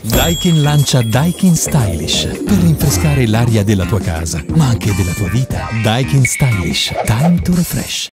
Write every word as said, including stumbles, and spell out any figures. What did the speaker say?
Daikin lancia Daikin Stylish per rinfrescare l'aria della tua casa, ma anche della tua vita. Daikin Stylish, time to refresh.